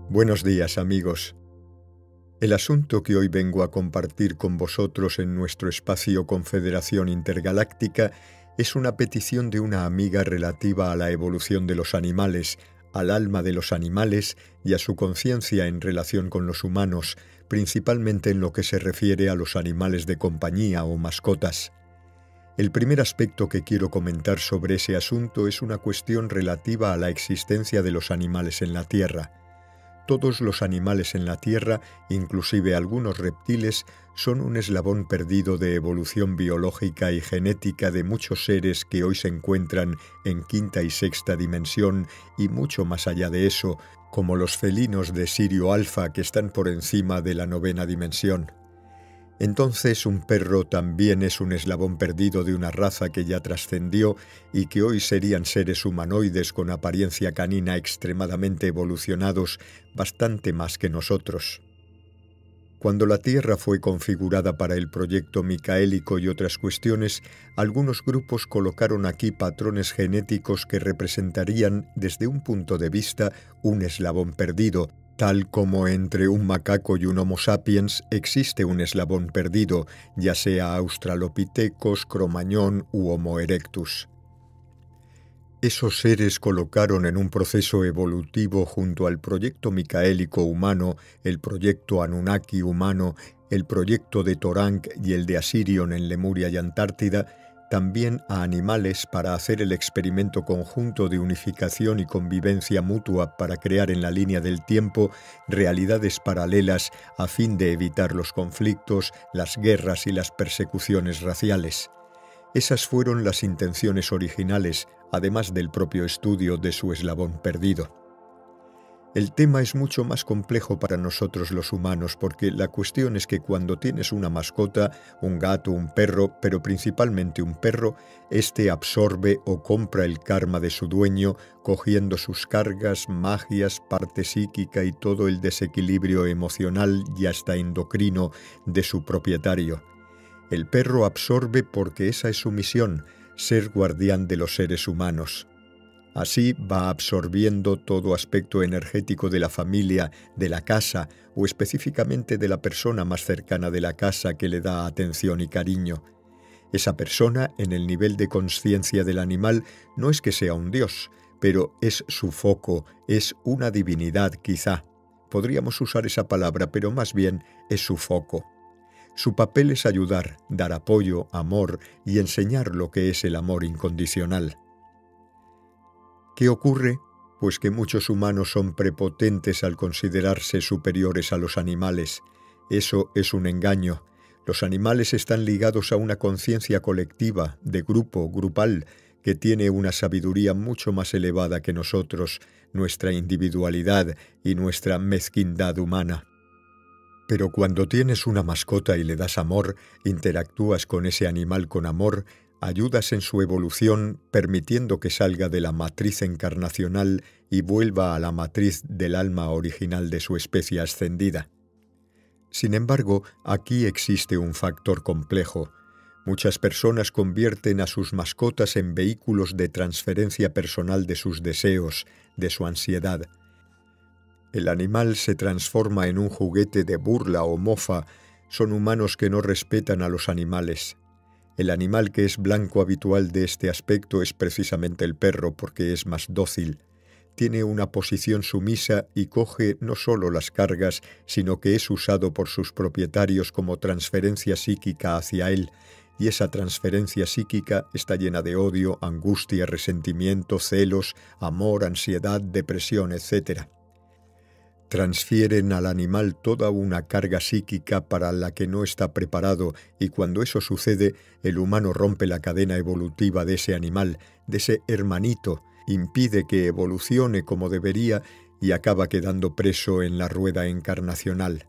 Buenos días, amigos. El asunto que hoy vengo a compartir con vosotros en nuestro espacio Confederación Intergaláctica es una petición de una amiga relativa a la evolución de los animales, al alma de los animales y a su conciencia en relación con los humanos, principalmente en lo que se refiere a los animales de compañía o mascotas. El primer aspecto que quiero comentar sobre ese asunto es una cuestión relativa a la existencia de los animales en la Tierra. Todos los animales en la Tierra, inclusive algunos reptiles, son un eslabón perdido de evolución biológica y genética de muchos seres que hoy se encuentran en quinta y sexta dimensión y mucho más allá de eso, como los felinos de Sirio Alfa que están por encima de la novena dimensión. Entonces un perro también es un eslabón perdido de una raza que ya trascendió y que hoy serían seres humanoides con apariencia canina extremadamente evolucionados, bastante más que nosotros. Cuando la Tierra fue configurada para el proyecto micaélico y otras cuestiones, algunos grupos colocaron aquí patrones genéticos que representarían, desde un punto de vista, un eslabón perdido, tal como entre un macaco y un Homo sapiens existe un eslabón perdido, ya sea Australopithecus, Cro-Magnon u Homo erectus. Esos seres colocaron en un proceso evolutivo junto al proyecto micaélico humano, el proyecto Anunnaki humano, el proyecto de Toranc y el de Asirion en Lemuria y Antártida, también a animales para hacer el experimento conjunto de unificación y convivencia mutua para crear en la línea del tiempo realidades paralelas a fin de evitar los conflictos, las guerras y las persecuciones raciales. Esas fueron las intenciones originales, además del propio estudio de su eslabón perdido. El tema es mucho más complejo para nosotros los humanos porque la cuestión es que cuando tienes una mascota, un gato, un perro, pero principalmente un perro, éste absorbe o compra el karma de su dueño, cogiendo sus cargas, magias, parte psíquica y todo el desequilibrio emocional y hasta endocrino de su propietario. El perro absorbe porque esa es su misión, ser guardián de los seres humanos. Así va absorbiendo todo aspecto energético de la familia, de la casa o específicamente de la persona más cercana de la casa que le da atención y cariño. Esa persona, en el nivel de conciencia del animal, no es que sea un dios, pero es su foco, es una divinidad quizá. Podríamos usar esa palabra, pero más bien es su foco. Su papel es ayudar, dar apoyo, amor y enseñar lo que es el amor incondicional. ¿Qué ocurre? Pues que muchos humanos son prepotentes al considerarse superiores a los animales. Eso es un engaño. Los animales están ligados a una conciencia colectiva, de grupo, grupal, que tiene una sabiduría mucho más elevada que nosotros, nuestra individualidad y nuestra mezquindad humana. Pero cuando tienes una mascota y le das amor, interactúas con ese animal con amor, ayudas en su evolución, permitiendo que salga de la matriz encarnacional y vuelva a la matriz del alma original de su especie ascendida. Sin embargo, aquí existe un factor complejo. Muchas personas convierten a sus mascotas en vehículos de transferencia personal de sus deseos, de su ansiedad. El animal se transforma en un juguete de burla o mofa. Son humanos que no respetan a los animales. El animal que es blanco habitual de este aspecto es precisamente el perro porque es más dócil. Tiene una posición sumisa y coge no solo las cargas, sino que es usado por sus propietarios como transferencia psíquica hacia él, y esa transferencia psíquica está llena de odio, angustia, resentimiento, celos, amor, ansiedad, depresión, etc. Transfieren al animal toda una carga psíquica para la que no está preparado y cuando eso sucede, el humano rompe la cadena evolutiva de ese animal, de ese hermanito, impide que evolucione como debería y acaba quedando preso en la rueda encarnacional.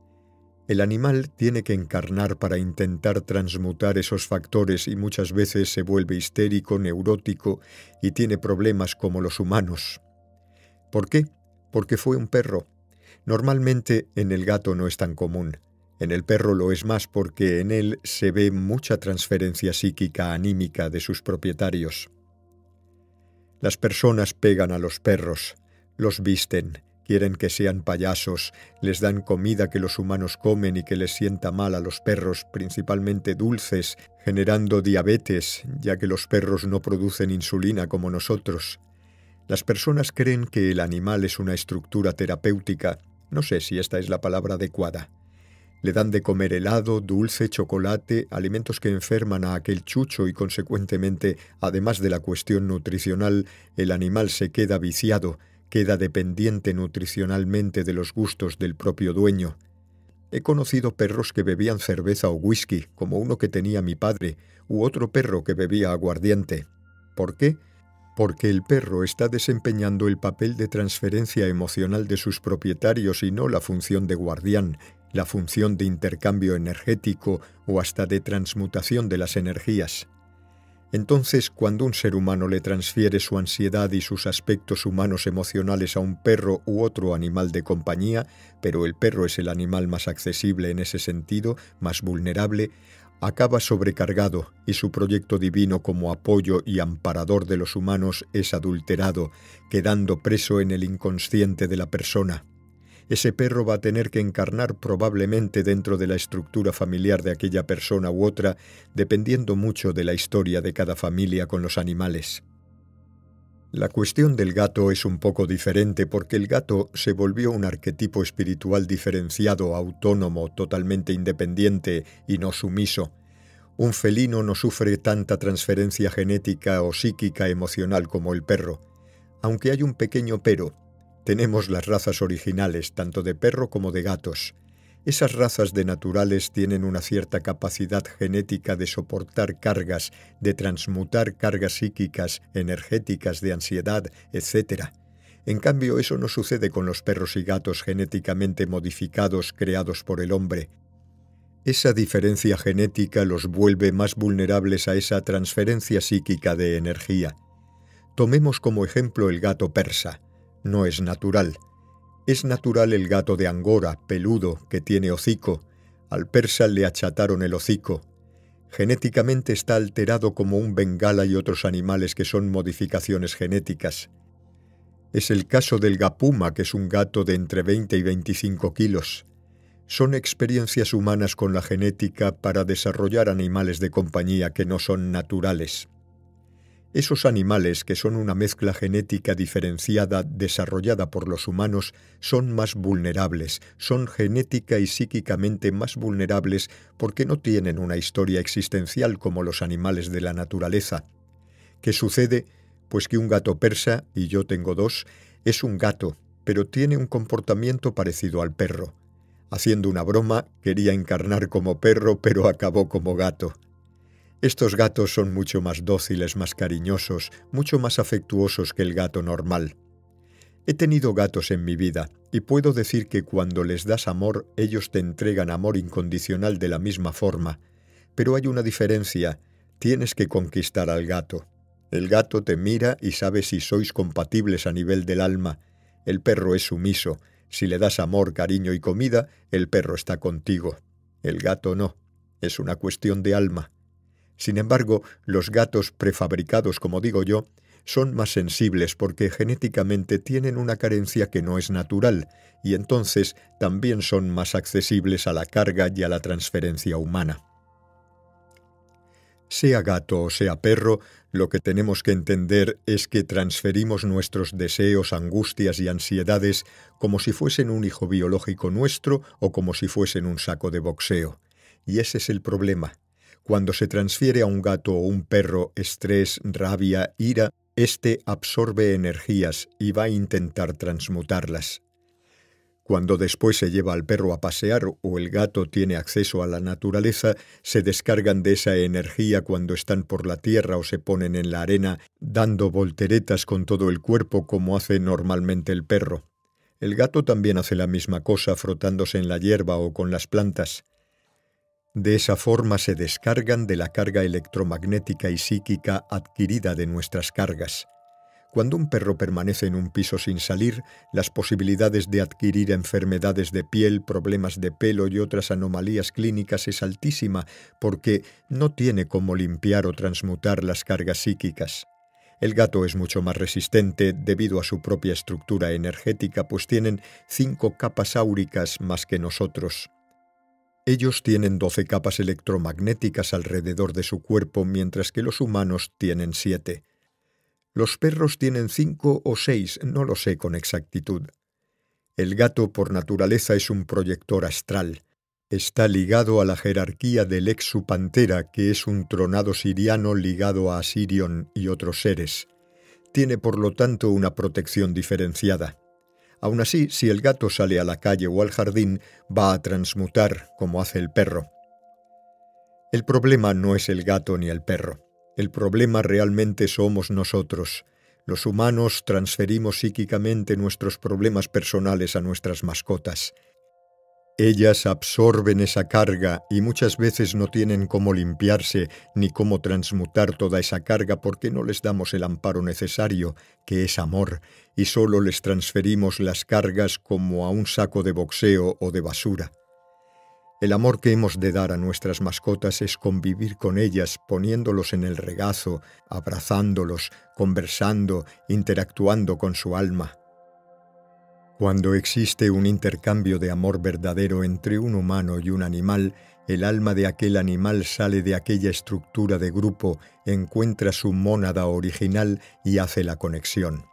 El animal tiene que encarnar para intentar transmutar esos factores y muchas veces se vuelve histérico, neurótico y tiene problemas como los humanos. ¿Por qué? Porque fue un perro. Normalmente en el gato no es tan común. En el perro lo es más porque en él se ve mucha transferencia psíquica anímica de sus propietarios. Las personas pegan a los perros, los visten, Quieren que sean payasos, les dan comida que los humanos comen y que les sienta mal a los perros, principalmente dulces, generando diabetes, ya que los perros no producen insulina como nosotros. Las personas creen que el animal es una estructura terapéutica, no sé si esta es la palabra adecuada. Le dan de comer helado, dulce, chocolate, alimentos que enferman a aquel chucho y consecuentemente, además de la cuestión nutricional, el animal se queda viciado, queda dependiente nutricionalmente de los gustos del propio dueño. He conocido perros que bebían cerveza o whisky, como uno que tenía mi padre, u otro perro que bebía aguardiente. ¿Por qué? Porque el perro está desempeñando el papel de transferencia emocional de sus propietarios y no la función de guardián, la función de intercambio energético o hasta de transmutación de las energías. Entonces, cuando un ser humano le transfiere su ansiedad y sus aspectos humanos emocionales a un perro u otro animal de compañía, pero el perro es el animal más accesible en ese sentido, más vulnerable, acaba sobrecargado y su proyecto divino como apoyo y amparador de los humanos es adulterado, quedando preso en el inconsciente de la persona. Ese perro va a tener que encarnar probablemente dentro de la estructura familiar de aquella persona u otra, dependiendo mucho de la historia de cada familia con los animales. La cuestión del gato es un poco diferente porque el gato se volvió un arquetipo espiritual diferenciado, autónomo, totalmente independiente y no sumiso. Un felino no sufre tanta transferencia genética o psíquica emocional como el perro. Aunque hay un pequeño pero. Tenemos las razas originales, tanto de perro como de gatos. Esas razas de naturales tienen una cierta capacidad genética de soportar cargas, de transmutar cargas psíquicas, energéticas, de ansiedad, etc. En cambio, eso no sucede con los perros y gatos genéticamente modificados creados por el hombre. Esa diferencia genética los vuelve más vulnerables a esa transferencia psíquica de energía. Tomemos como ejemplo el gato persa. No es natural. Es natural el gato de Angora, peludo, que tiene hocico. Al persa le achataron el hocico. Genéticamente está alterado como un bengala y otros animales que son modificaciones genéticas. Es el caso del gapuma, que es un gato de entre 20 y 25 kilos. Son experiencias humanas con la genética para desarrollar animales de compañía que no son naturales. Esos animales, que son una mezcla genética diferenciada desarrollada por los humanos, son más vulnerables, son genética y psíquicamente más vulnerables porque no tienen una historia existencial como los animales de la naturaleza. ¿Qué sucede? Pues que un gato persa, y yo tengo dos, es un gato, pero tiene un comportamiento parecido al perro. Haciendo una broma, quería encarnar como perro, pero acabó como gato. Estos gatos son mucho más dóciles, más cariñosos, mucho más afectuosos que el gato normal. He tenido gatos en mi vida y puedo decir que cuando les das amor, ellos te entregan amor incondicional de la misma forma. Pero hay una diferencia, tienes que conquistar al gato. El gato te mira y sabe si sois compatibles a nivel del alma. El perro es sumiso. Si le das amor, cariño y comida, el perro está contigo. El gato no. Es una cuestión de alma. Sin embargo, los gatos prefabricados, como digo yo, son más sensibles porque genéticamente tienen una carencia que no es natural y entonces también son más accesibles a la carga y a la transferencia humana. Sea gato o sea perro, lo que tenemos que entender es que transferimos nuestros deseos, angustias y ansiedades como si fuesen un hijo biológico nuestro o como si fuesen un saco de boxeo. Y ese es el problema. Cuando se transfiere a un gato o un perro estrés, rabia, ira, éste absorbe energías y va a intentar transmutarlas. Cuando después se lleva al perro a pasear o el gato tiene acceso a la naturaleza, se descargan de esa energía cuando están por la tierra o se ponen en la arena, dando volteretas con todo el cuerpo como hace normalmente el perro. El gato también hace la misma cosa frotándose en la hierba o con las plantas. De esa forma se descargan de la carga electromagnética y psíquica adquirida de nuestras cargas. Cuando un perro permanece en un piso sin salir, las posibilidades de adquirir enfermedades de piel, problemas de pelo y otras anomalías clínicas es altísima porque no tiene cómo limpiar o transmutar las cargas psíquicas. El gato es mucho más resistente debido a su propia estructura energética, pues tienen 5 capas áuricas más que nosotros. Ellos tienen 12 capas electromagnéticas alrededor de su cuerpo, mientras que los humanos tienen 7. Los perros tienen 5 o 6, no lo sé con exactitud. El gato por naturaleza es un proyector astral. Está ligado a la jerarquía del Exu Pantera, que es un tronado siriano ligado a Asirion y otros seres. Tiene por lo tanto una protección diferenciada. Aún así, si el gato sale a la calle o al jardín, va a transmutar, como hace el perro. El problema no es el gato ni el perro. El problema realmente somos nosotros. Los humanos transferimos psíquicamente nuestros problemas personales a nuestras mascotas. Ellas absorben esa carga y muchas veces no tienen cómo limpiarse ni cómo transmutar toda esa carga porque no les damos el amparo necesario, que es amor, y solo les transferimos las cargas como a un saco de boxeo o de basura. El amor que hemos de dar a nuestras mascotas es convivir con ellas, poniéndolos en el regazo, abrazándolos, conversando, interactuando con su alma. Cuando existe un intercambio de amor verdadero entre un humano y un animal, el alma de aquel animal sale de aquella estructura de grupo, encuentra su mónada original y hace la conexión.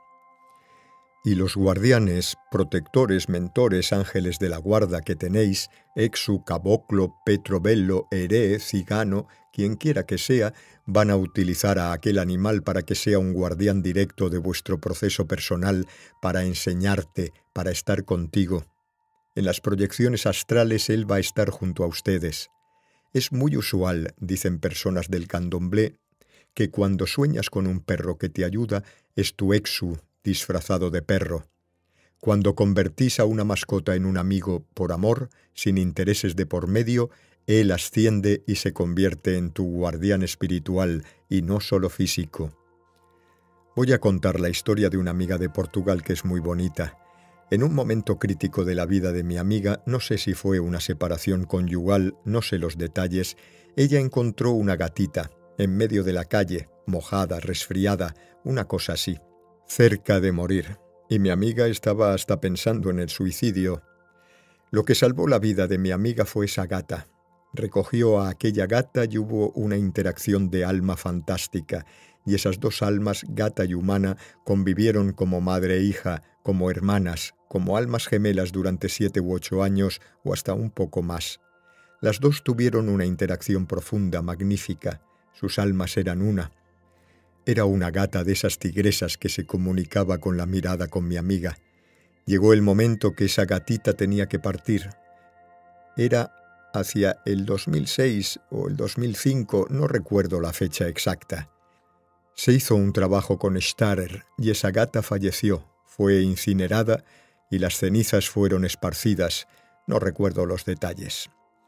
Y los guardianes, protectores, mentores, ángeles de la guarda que tenéis, Exu, Caboclo, Petrobello, Heré, Cigano, quien quiera que sea, van a utilizar a aquel animal para que sea un guardián directo de vuestro proceso personal, para enseñarte, para estar contigo. En las proyecciones astrales él va a estar junto a ustedes. Es muy usual, dicen personas del candomblé, que cuando sueñas con un perro que te ayuda, es tu Exu disfrazado de perro. Cuando convertís a una mascota en un amigo por amor, sin intereses de por medio, él asciende y se convierte en tu guardián espiritual y no solo físico. Voy a contar la historia de una amiga de Portugal que es muy bonita. En un momento crítico de la vida de mi amiga, no sé si fue una separación conyugal, no sé los detalles, ella encontró una gatita en medio de la calle, mojada, resfriada, una cosa así, cerca de morir, y mi amiga estaba hasta pensando en el suicidio. Lo que salvó la vida de mi amiga fue esa gata. Recogió a aquella gata y hubo una interacción de alma fantástica, y esas dos almas, gata y humana, convivieron como madre e hija, como hermanas, como almas gemelas durante 7 u 8 años o hasta un poco más. Las dos tuvieron una interacción profunda, magnífica. Sus almas eran una. Era una gata de esas tigresas que se comunicaba con la mirada con mi amiga. Llegó el momento que esa gatita tenía que partir. Era hacia el 2006 o el 2005, no recuerdo la fecha exacta. Se hizo un trabajo con Starer y esa gata falleció, fue incinerada y las cenizas fueron esparcidas, no recuerdo los detalles.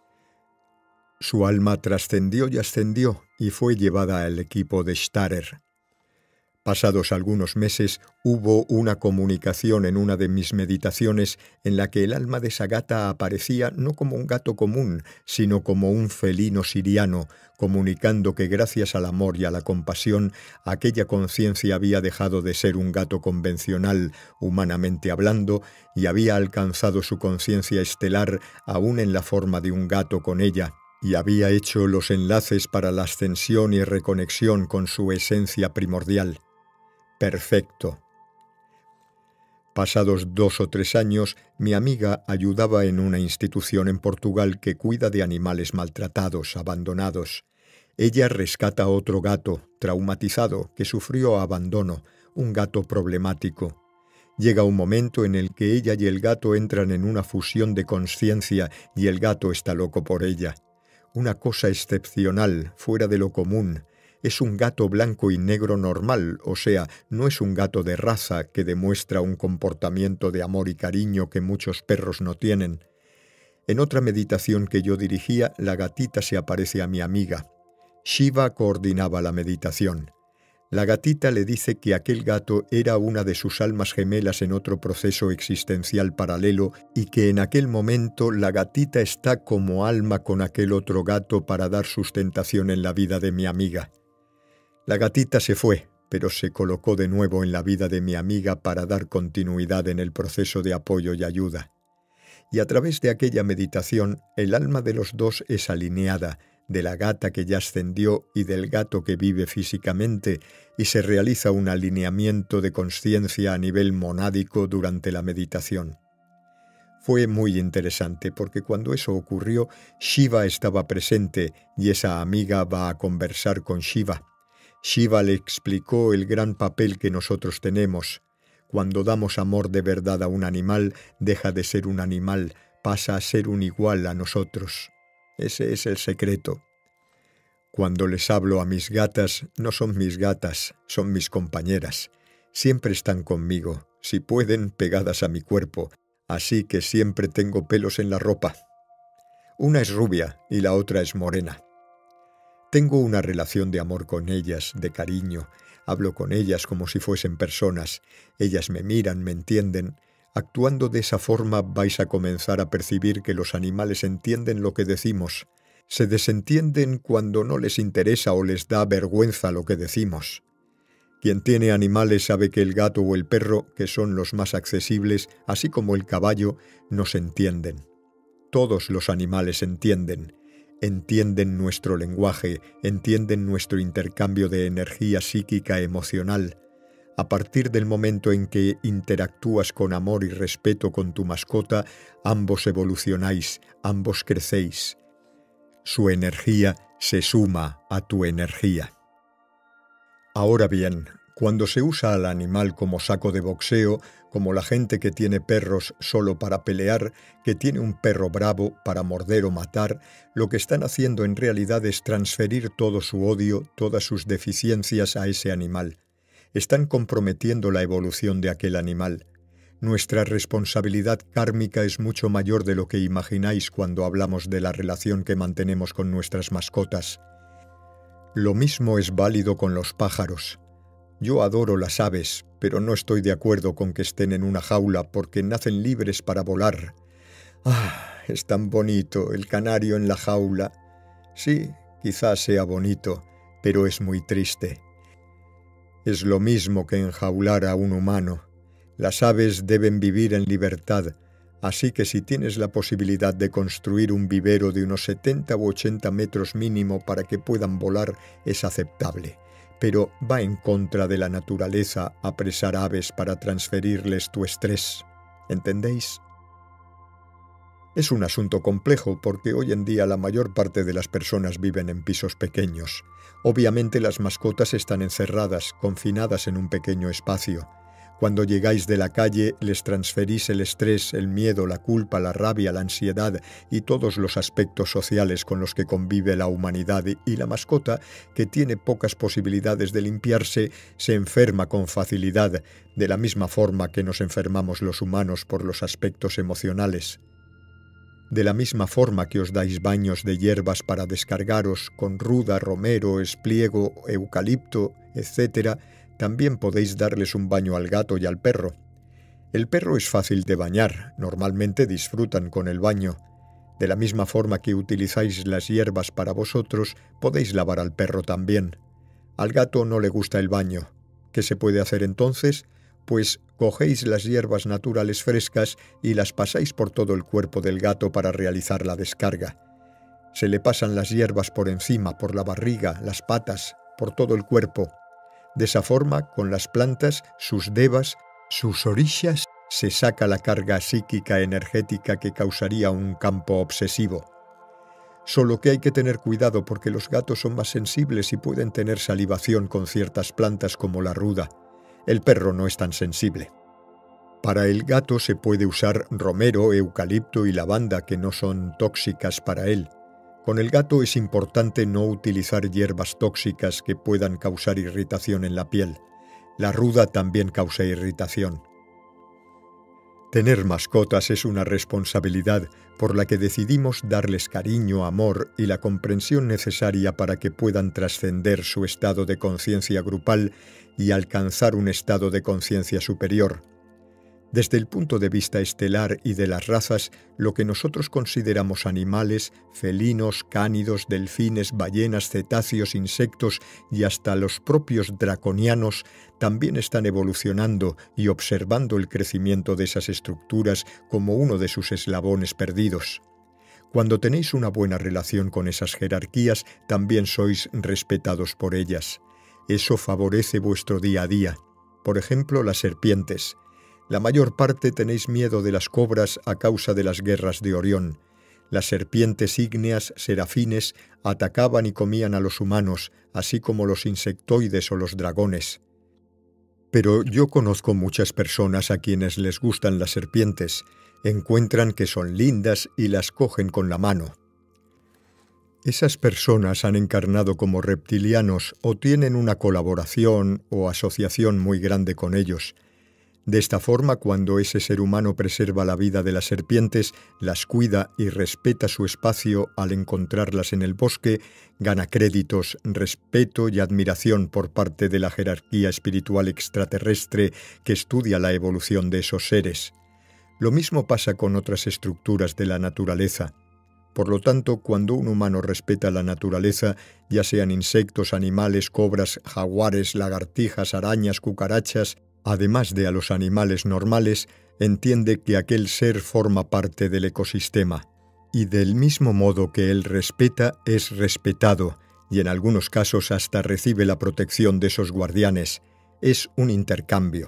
Su alma trascendió y ascendió y fue llevada al equipo de Starer. Pasados algunos meses hubo una comunicación en una de mis meditaciones en la que el alma de esa gata aparecía no como un gato común, sino como un felino siriano, comunicando que gracias al amor y a la compasión, aquella conciencia había dejado de ser un gato convencional, humanamente hablando, y había alcanzado su conciencia estelar aún en la forma de un gato con ella, y había hecho los enlaces para la ascensión y reconexión con su esencia primordial. Perfecto. Pasados 2 o 3 años, mi amiga ayudaba en una institución en Portugal que cuida de animales maltratados, abandonados. Ella rescata a otro gato, traumatizado, que sufrió abandono, un gato problemático. Llega un momento en el que ella y el gato entran en una fusión de conciencia y el gato está loco por ella. Una cosa excepcional, fuera de lo común. Es un gato blanco y negro normal, o sea, no es un gato de raza que demuestra un comportamiento de amor y cariño que muchos perros no tienen. En otra meditación que yo dirigía, la gatita se aparece a mi amiga. Shiva coordinaba la meditación. La gatita le dice que aquel gato era una de sus almas gemelas en otro proceso existencial paralelo y que en aquel momento la gatita está como alma con aquel otro gato para dar sustentación en la vida de mi amiga. La gatita se fue, pero se colocó de nuevo en la vida de mi amiga para dar continuidad en el proceso de apoyo y ayuda. Y a través de aquella meditación, el alma de los dos es alineada, de la gata que ya ascendió y del gato que vive físicamente, y se realiza un alineamiento de consciencia a nivel monádico durante la meditación. Fue muy interesante porque cuando eso ocurrió, Shiva estaba presente y esa amiga va a conversar con Shiva. Shiva le explicó el gran papel que nosotros tenemos. Cuando damos amor de verdad a un animal, deja de ser un animal, pasa a ser un igual a nosotros. Ese es el secreto. Cuando les hablo a mis gatas, no son mis gatas, son mis compañeras. Siempre están conmigo, si pueden, pegadas a mi cuerpo, así que siempre tengo pelos en la ropa. Una es rubia y la otra es morena. Tengo una relación de amor con ellas, de cariño. Hablo con ellas como si fuesen personas. Ellas me miran, me entienden. Actuando de esa forma vais a comenzar a percibir que los animales entienden lo que decimos. Se desentienden cuando no les interesa o les da vergüenza lo que decimos. Quien tiene animales sabe que el gato o el perro, que son los más accesibles, así como el caballo, nos entienden. Todos los animales entienden. Entienden nuestro lenguaje, entienden nuestro intercambio de energía psíquica emocional. A partir del momento en que interactúas con amor y respeto con tu mascota, ambos evolucionáis, ambos crecéis. Su energía se suma a tu energía. Ahora bien, cuando se usa al animal como saco de boxeo, como la gente que tiene perros solo para pelear, que tiene un perro bravo para morder o matar, lo que están haciendo en realidad es transferir todo su odio, todas sus deficiencias a ese animal. Están comprometiendo la evolución de aquel animal. Nuestra responsabilidad kármica es mucho mayor de lo que imagináis cuando hablamos de la relación que mantenemos con nuestras mascotas. Lo mismo es válido con los pájaros. Yo adoro las aves, pero no estoy de acuerdo con que estén en una jaula porque nacen libres para volar. ¡Ah! Es tan bonito el canario en la jaula. Sí, quizás sea bonito, pero es muy triste. Es lo mismo que enjaular a un humano. Las aves deben vivir en libertad, así que si tienes la posibilidad de construir un vivero de unos 70 u 80 metros mínimo para que puedan volar, es aceptable. Pero va en contra de la naturaleza apresar aves para transferirles tu estrés. ¿Entendéis? Es un asunto complejo porque hoy en día la mayor parte de las personas viven en pisos pequeños. Obviamente las mascotas están encerradas, confinadas en un pequeño espacio. Cuando llegáis de la calle, les transferís el estrés, el miedo, la culpa, la rabia, la ansiedad y todos los aspectos sociales con los que convive la humanidad, y la mascota, que tiene pocas posibilidades de limpiarse, se enferma con facilidad, de la misma forma que nos enfermamos los humanos por los aspectos emocionales. De la misma forma que os dais baños de hierbas para descargaros con ruda, romero, espliego, eucalipto, etc., también podéis darles un baño al gato y al perro. El perro es fácil de bañar, normalmente disfrutan con el baño. De la misma forma que utilizáis las hierbas para vosotros, podéis lavar al perro también. Al gato no le gusta el baño. ¿Qué se puede hacer entonces? Pues cogéis las hierbas naturales frescas y las pasáis por todo el cuerpo del gato para realizar la descarga. Se le pasan las hierbas por encima, por la barriga, las patas, por todo el cuerpo. De esa forma, con las plantas, sus devas, sus orishas, se saca la carga psíquica energética que causaría un campo obsesivo. Solo que hay que tener cuidado porque los gatos son más sensibles y pueden tener salivación con ciertas plantas como la ruda. El perro no es tan sensible. Para el gato se puede usar romero, eucalipto y lavanda, que no son tóxicas para él. Con el gato es importante no utilizar hierbas tóxicas que puedan causar irritación en la piel. La ruda también causa irritación. Tener mascotas es una responsabilidad por la que decidimos darles cariño, amor y la comprensión necesaria para que puedan trascender su estado de conciencia grupal y alcanzar un estado de conciencia superior. Desde el punto de vista estelar y de las razas, lo que nosotros consideramos animales, felinos, cánidos, delfines, ballenas, cetáceos, insectos y hasta los propios draconianos, también están evolucionando y observando el crecimiento de esas estructuras como uno de sus eslabones perdidos. Cuando tenéis una buena relación con esas jerarquías, también sois respetados por ellas. Eso favorece vuestro día a día. Por ejemplo, las serpientes. La mayor parte tenéis miedo de las cobras a causa de las guerras de Orión. Las serpientes ígneas, serafines, atacaban y comían a los humanos, así como los insectoides o los dragones. Pero yo conozco muchas personas a quienes les gustan las serpientes, encuentran que son lindas y las cogen con la mano. Esas personas han encarnado como reptilianos o tienen una colaboración o asociación muy grande con ellos. De esta forma, cuando ese ser humano preserva la vida de las serpientes, las cuida y respeta su espacio al encontrarlas en el bosque, gana créditos, respeto y admiración por parte de la jerarquía espiritual extraterrestre que estudia la evolución de esos seres. Lo mismo pasa con otras estructuras de la naturaleza. Por lo tanto, cuando un humano respeta la naturaleza, ya sean insectos, animales, cobras, jaguares, lagartijas, arañas, cucarachas, además de a los animales normales, entiende que aquel ser forma parte del ecosistema, y del mismo modo que él respeta, es respetado, y en algunos casos hasta recibe la protección de esos guardianes. Es un intercambio.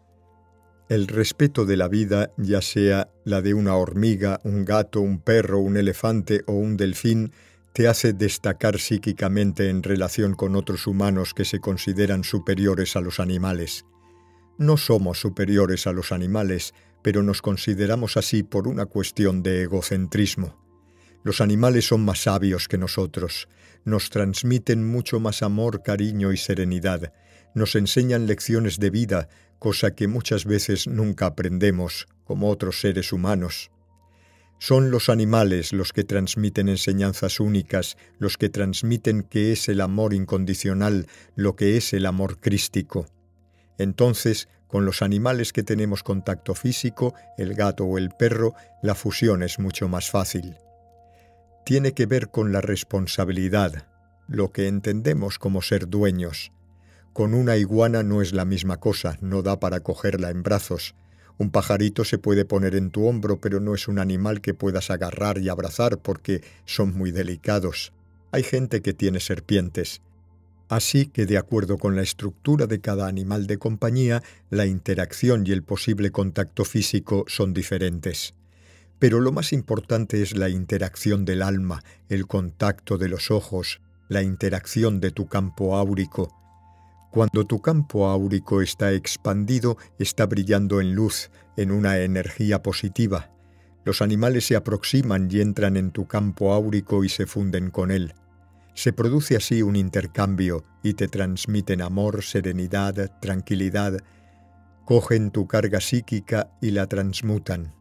El respeto de la vida, ya sea la de una hormiga, un gato, un perro, un elefante o un delfín, te hace destacar psíquicamente en relación con otros humanos que se consideran superiores a los animales. No somos superiores a los animales, pero nos consideramos así por una cuestión de egocentrismo. Los animales son más sabios que nosotros, nos transmiten mucho más amor, cariño y serenidad, nos enseñan lecciones de vida, cosa que muchas veces nunca aprendemos, como otros seres humanos. Son los animales los que transmiten enseñanzas únicas, los que transmiten qué es el amor incondicional, lo que es el amor crístico. Entonces, con los animales que tenemos contacto físico, el gato o el perro, la fusión es mucho más fácil. Tiene que ver con la responsabilidad, lo que entendemos como ser dueños. Con una iguana no es la misma cosa, no da para cogerla en brazos. Un pajarito se puede poner en tu hombro, pero no es un animal que puedas agarrar y abrazar porque son muy delicados. Hay gente que tiene serpientes. Así que, de acuerdo con la estructura de cada animal de compañía, la interacción y el posible contacto físico son diferentes. Pero lo más importante es la interacción del alma, el contacto de los ojos, la interacción de tu campo áurico. Cuando tu campo áurico está expandido, está brillando en luz, en una energía positiva. Los animales se aproximan y entran en tu campo áurico y se funden con él. Se produce así un intercambio y te transmiten amor, serenidad, tranquilidad, cogen tu carga psíquica y la transmutan.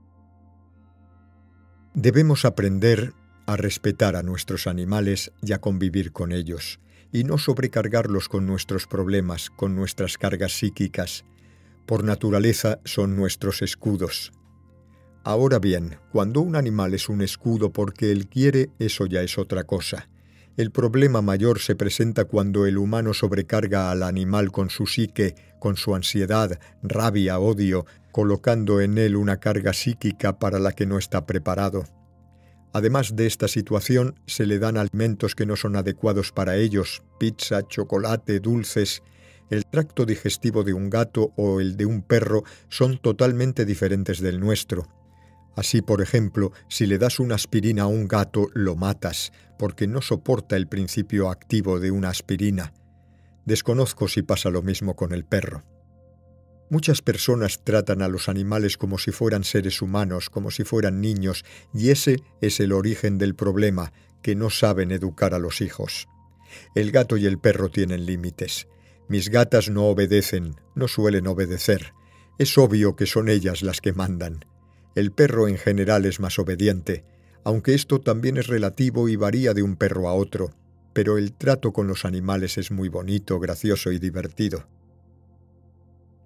Debemos aprender a respetar a nuestros animales y a convivir con ellos, y no sobrecargarlos con nuestros problemas, con nuestras cargas psíquicas. Por naturaleza son nuestros escudos. Ahora bien, cuando un animal es un escudo porque él quiere, eso ya es otra cosa. El problema mayor se presenta cuando el humano sobrecarga al animal con su psique, con su ansiedad, rabia, odio, colocando en él una carga psíquica para la que no está preparado. Además de esta situación, se le dan alimentos que no son adecuados para ellos, pizza, chocolate, dulces. El tracto digestivo de un gato o el de un perro son totalmente diferentes del nuestro. Así, por ejemplo, si le das una aspirina a un gato, lo matas, porque no soporta el principio activo de una aspirina. Desconozco si pasa lo mismo con el perro. Muchas personas tratan a los animales como si fueran seres humanos, como si fueran niños, y ese es el origen del problema, que no saben educar a los hijos. El gato y el perro tienen límites. Mis gatas no obedecen, no suelen obedecer. Es obvio que son ellas las que mandan. El perro en general es más obediente, aunque esto también es relativo y varía de un perro a otro, pero el trato con los animales es muy bonito, gracioso y divertido.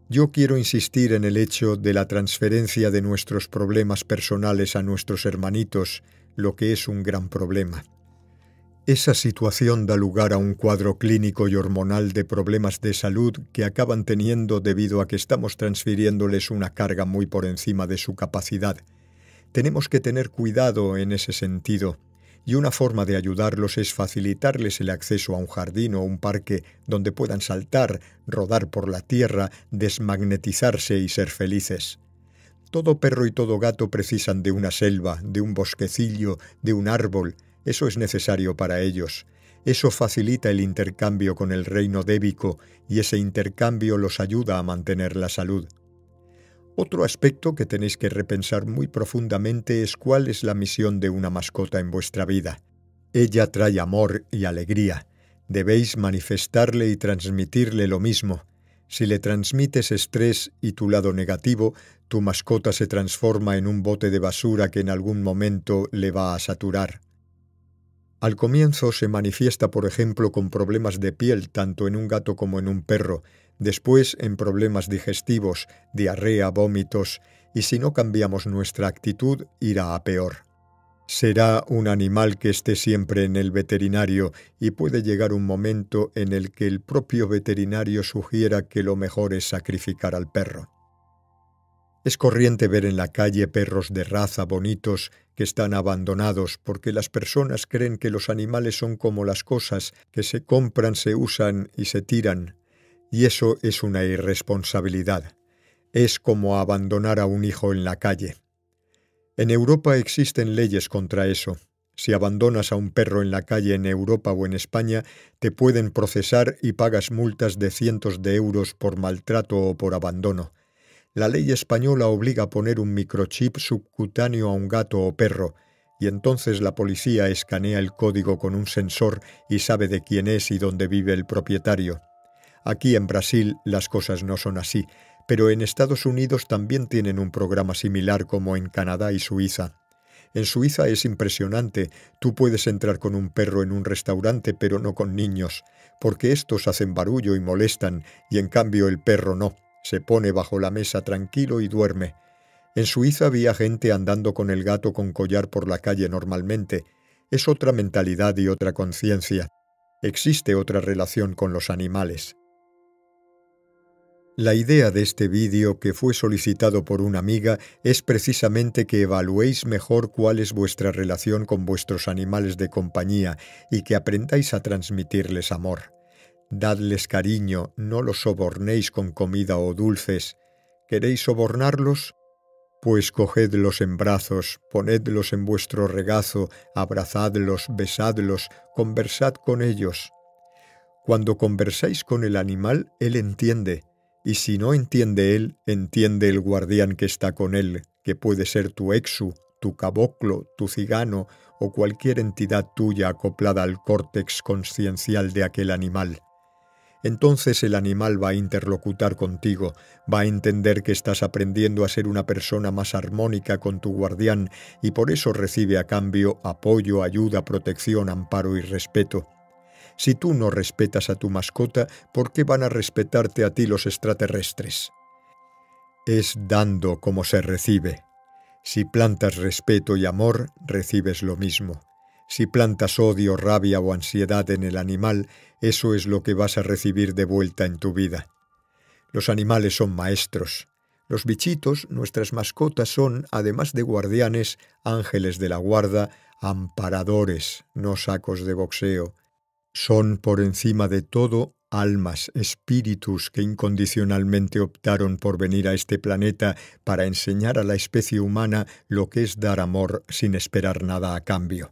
Yo quiero insistir en el hecho de la transferencia de nuestros problemas personales a nuestros hermanitos, lo que es un gran problema. Esa situación da lugar a un cuadro clínico y hormonal de problemas de salud que acaban teniendo debido a que estamos transfiriéndoles una carga muy por encima de su capacidad. Tenemos que tener cuidado en ese sentido, y una forma de ayudarlos es facilitarles el acceso a un jardín o un parque donde puedan saltar, rodar por la tierra, desmagnetizarse y ser felices. Todo perro y todo gato precisan de una selva, de un bosquecillo, de un árbol. Eso es necesario para ellos. Eso facilita el intercambio con el reino débico y ese intercambio los ayuda a mantener la salud. Otro aspecto que tenéis que repensar muy profundamente es cuál es la misión de una mascota en vuestra vida. Ella trae amor y alegría. Debéis manifestarle y transmitirle lo mismo. Si le transmites estrés y tu lado negativo, tu mascota se transforma en un bote de basura que en algún momento le va a saturar. Al comienzo se manifiesta, por ejemplo, con problemas de piel tanto en un gato como en un perro, después en problemas digestivos, diarrea, vómitos, y si no cambiamos nuestra actitud, irá a peor. Será un animal que esté siempre en el veterinario y puede llegar un momento en el que el propio veterinario sugiera que lo mejor es sacrificar al perro. Es corriente ver en la calle perros de raza bonitos que están abandonados porque las personas creen que los animales son como las cosas que se compran, se usan y se tiran, y eso es una irresponsabilidad. Es como abandonar a un hijo en la calle. En Europa existen leyes contra eso. Si abandonas a un perro en la calle en Europa o en España, te pueden procesar y pagas multas de cientos de euros por maltrato o por abandono. La ley española obliga a poner un microchip subcutáneo a un gato o perro, y entonces la policía escanea el código con un sensor y sabe de quién es y dónde vive el propietario. Aquí en Brasil las cosas no son así, pero en Estados Unidos también tienen un programa similar como en Canadá y Suiza. En Suiza es impresionante, tú puedes entrar con un perro en un restaurante pero no con niños, porque estos hacen barullo y molestan, y en cambio el perro no. Se pone bajo la mesa tranquilo y duerme. En Suiza había gente andando con el gato con collar por la calle normalmente. Es otra mentalidad y otra conciencia. Existe otra relación con los animales. La idea de este vídeo, que fue solicitado por una amiga, es precisamente que evaluéis mejor cuál es vuestra relación con vuestros animales de compañía y que aprendáis a transmitirles amor. Dadles cariño, no los sobornéis con comida o dulces. ¿Queréis sobornarlos? Pues cogedlos en brazos, ponedlos en vuestro regazo, abrazadlos, besadlos, conversad con ellos. Cuando conversáis con el animal, él entiende, y si no entiende él, entiende el guardián que está con él, que puede ser tu exu, tu caboclo, tu cigano o cualquier entidad tuya acoplada al córtex consciencial de aquel animal. Entonces el animal va a interlocutar contigo, va a entender que estás aprendiendo a ser una persona más armónica con tu guardián y por eso recibe a cambio apoyo, ayuda, protección, amparo y respeto. Si tú no respetas a tu mascota, ¿por qué van a respetarte a ti los extraterrestres? Es dando como se recibe. Si plantas respeto y amor, recibes lo mismo. Si plantas odio, rabia o ansiedad en el animal, eso es lo que vas a recibir de vuelta en tu vida. Los animales son maestros. Los bichitos, nuestras mascotas, son, además de guardianes, ángeles de la guarda, amparadores, no sacos de boxeo. Son, por encima de todo, almas, espíritus que incondicionalmente optaron por venir a este planeta para enseñar a la especie humana lo que es dar amor sin esperar nada a cambio.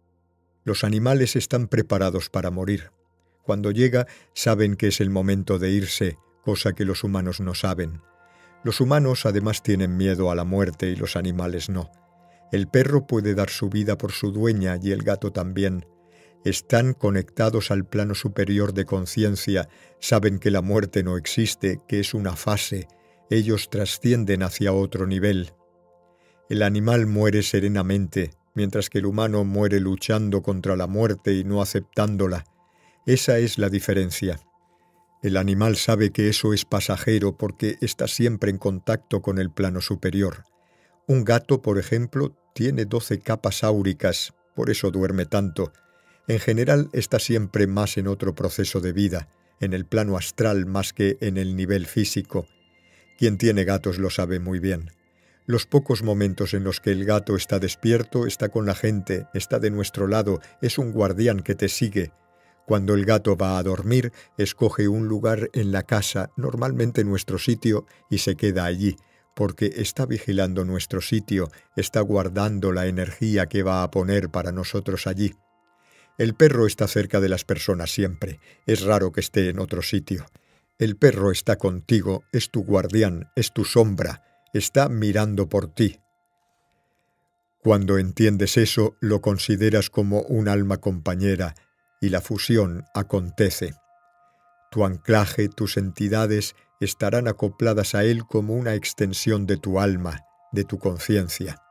Los animales están preparados para morir. Cuando llega, saben que es el momento de irse, cosa que los humanos no saben. Los humanos además tienen miedo a la muerte y los animales no. El perro puede dar su vida por su dueña y el gato también. Están conectados al plano superior de conciencia, saben que la muerte no existe, que es una fase. Ellos trascienden hacia otro nivel. El animal muere serenamente, mientras que el humano muere luchando contra la muerte y no aceptándola. Esa es la diferencia. El animal sabe que eso es pasajero porque está siempre en contacto con el plano superior. Un gato, por ejemplo, tiene 12 capas áuricas, por eso duerme tanto. En general está siempre más en otro proceso de vida, en el plano astral más que en el nivel físico. Quien tiene gatos lo sabe muy bien. Los pocos momentos en los que el gato está despierto, está con la gente, está de nuestro lado, es un guardián que te sigue. Cuando el gato va a dormir, escoge un lugar en la casa, normalmente nuestro sitio, y se queda allí, porque está vigilando nuestro sitio, está guardando la energía que va a poner para nosotros allí. El perro está cerca de las personas siempre, es raro que esté en otro sitio. El perro está contigo, es tu guardián, es tu sombra, está mirando por ti. Cuando entiendes eso, lo consideras como un alma compañera, y la fusión acontece. Tu anclaje, tus entidades estarán acopladas a él como una extensión de tu alma, de tu conciencia.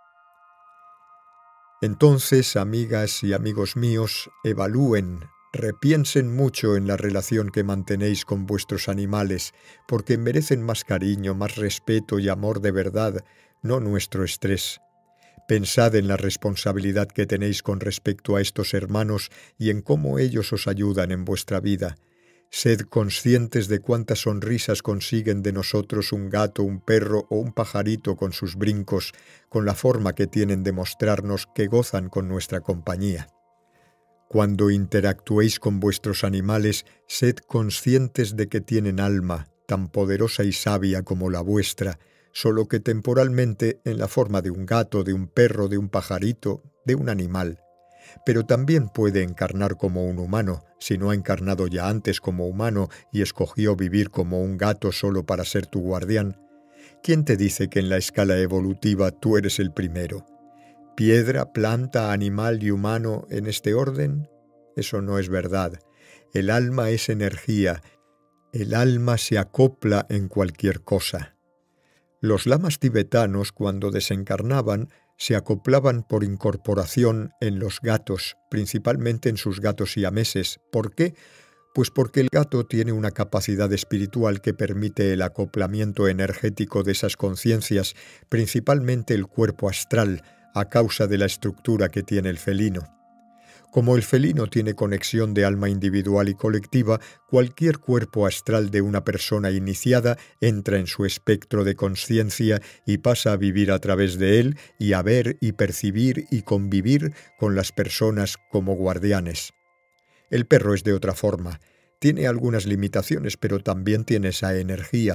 Entonces, amigas y amigos míos, evalúen, repiensen mucho en la relación que mantenéis con vuestros animales, porque merecen más cariño, más respeto y amor de verdad, no nuestro estrés. Pensad en la responsabilidad que tenéis con respecto a estos hermanos y en cómo ellos os ayudan en vuestra vida. Sed conscientes de cuántas sonrisas consiguen de nosotros un gato, un perro o un pajarito con sus brincos, con la forma que tienen de mostrarnos que gozan con nuestra compañía. Cuando interactuéis con vuestros animales, sed conscientes de que tienen alma, tan poderosa y sabia como la vuestra, solo que temporalmente en la forma de un gato, de un perro, de un pajarito, de un animal. Pero también puede encarnar como un humano, si no ha encarnado ya antes como humano y escogió vivir como un gato solo para ser tu guardián. ¿Quién te dice que en la escala evolutiva tú eres el primero? ¿Piedra, planta, animal y humano en este orden? Eso no es verdad. El alma es energía. El alma se acopla en cualquier cosa. Los lamas tibetanos, cuando desencarnaban, se acoplaban por incorporación en los gatos, principalmente en sus gatos siameses. ¿Por qué? Pues porque el gato tiene una capacidad espiritual que permite el acoplamiento energético de esas conciencias, principalmente el cuerpo astral, a causa de la estructura que tiene el felino. Como el felino tiene conexión de alma individual y colectiva, cualquier cuerpo astral de una persona iniciada entra en su espectro de conciencia y pasa a vivir a través de él y a ver y percibir y convivir con las personas como guardianes. El perro es de otra forma. Tiene algunas limitaciones, pero también tiene esa energía.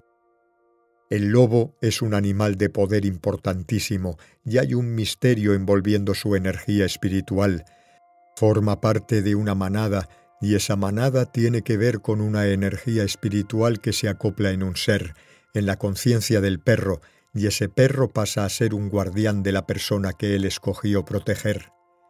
El lobo es un animal de poder importantísimo y hay un misterio envolviendo su energía espiritual. Forma parte de una manada y esa manada tiene que ver con una energía espiritual que se acopla en un ser, en la conciencia del perro, y ese perro pasa a ser un guardián de la persona que él escogió proteger.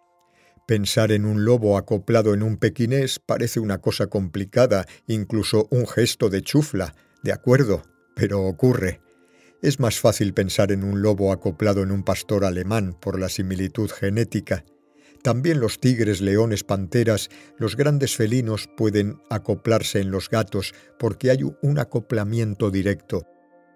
Pensar en un lobo acoplado en un pequinés parece una cosa complicada, incluso un gesto de chufla, de acuerdo, pero ocurre. Es más fácil pensar en un lobo acoplado en un pastor alemán por la similitud genética. También los tigres, leones, panteras, los grandes felinos pueden acoplarse en los gatos porque hay un acoplamiento directo.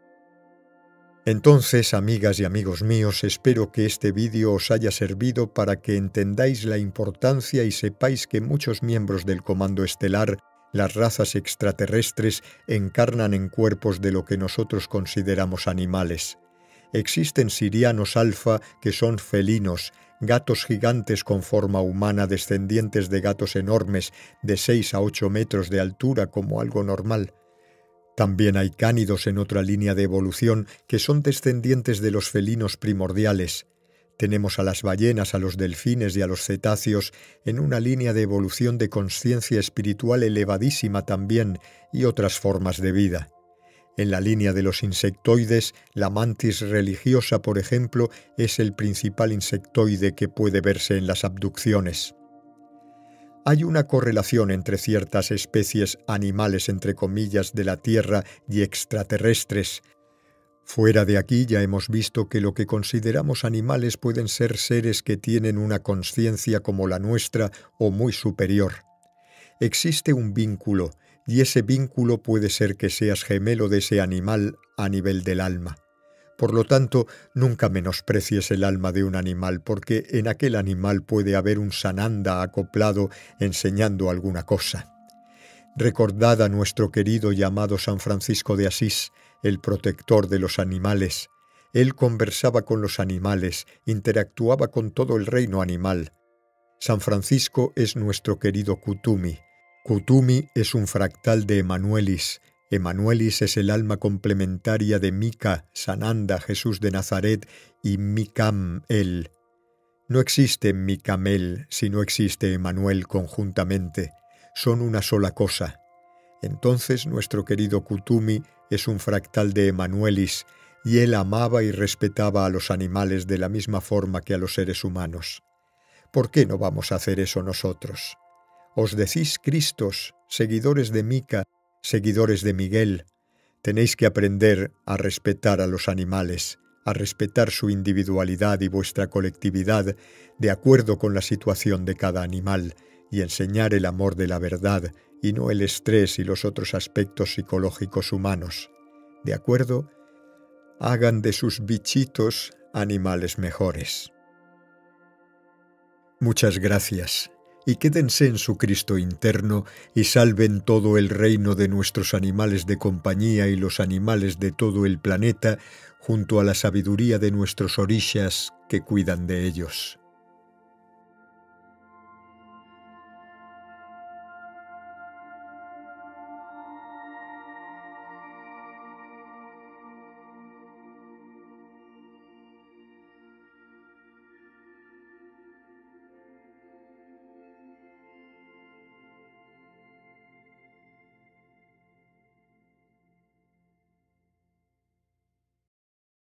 Entonces, amigas y amigos míos, espero que este vídeo os haya servido para que entendáis la importancia y sepáis que muchos miembros del Comando Estelar, las razas extraterrestres, encarnan en cuerpos de lo que nosotros consideramos animales. Existen sirianos alfa que son felinos, gatos gigantes con forma humana descendientes de gatos enormes de 6 a 8 metros de altura como algo normal. También hay cánidos en otra línea de evolución que son descendientes de los felinos primordiales. Tenemos a las ballenas, a los delfines y a los cetáceos en una línea de evolución de consciencia espiritual elevadísima también y otras formas de vida. En la línea de los insectoides, la mantis religiosa, por ejemplo, es el principal insectoide que puede verse en las abducciones. Hay una correlación entre ciertas especies animales, entre comillas, de la Tierra y extraterrestres. Fuera de aquí ya hemos visto que lo que consideramos animales pueden ser seres que tienen una conciencia como la nuestra o muy superior. Existe un vínculo, y ese vínculo puede ser que seas gemelo de ese animal a nivel del alma. Por lo tanto, nunca menosprecies el alma de un animal, porque en aquel animal puede haber un sananda acoplado enseñando alguna cosa. Recordad a nuestro querido y amado San Francisco de Asís, el protector de los animales. Él conversaba con los animales, interactuaba con todo el reino animal. San Francisco es nuestro querido Kutumi. Kutumi es un fractal de Emanuelis. Emanuelis es el alma complementaria de Mika, Sananda, Jesús de Nazaret y Mikam-el. No existe Mikam-el si no existe Emanuel conjuntamente. Son una sola cosa. Entonces nuestro querido Kutumi es un fractal de Emanuelis, y él amaba y respetaba a los animales de la misma forma que a los seres humanos. ¿Por qué no vamos a hacer eso nosotros? Os decís Cristos, seguidores de Mika, seguidores de Miguel. Tenéis que aprender a respetar a los animales, a respetar su individualidad y vuestra colectividad de acuerdo con la situación de cada animal, y enseñar el amor de la verdad y no el estrés y los otros aspectos psicológicos humanos. ¿De acuerdo? Hagan de sus bichitos animales mejores. Muchas gracias, y quédense en su Cristo interno y salven todo el reino de nuestros animales de compañía y los animales de todo el planeta junto a la sabiduría de nuestros orishas que cuidan de ellos.